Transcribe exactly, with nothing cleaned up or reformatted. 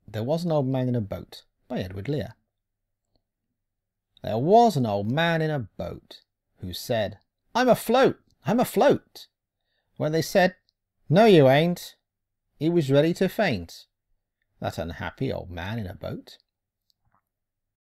There Was an Old Man in a Boat by Edward Lear. There was an old man in a boat who said, "I'm afloat, I'm afloat." When they said, "No, you ain't," he was ready to faint. That unhappy old man in a boat.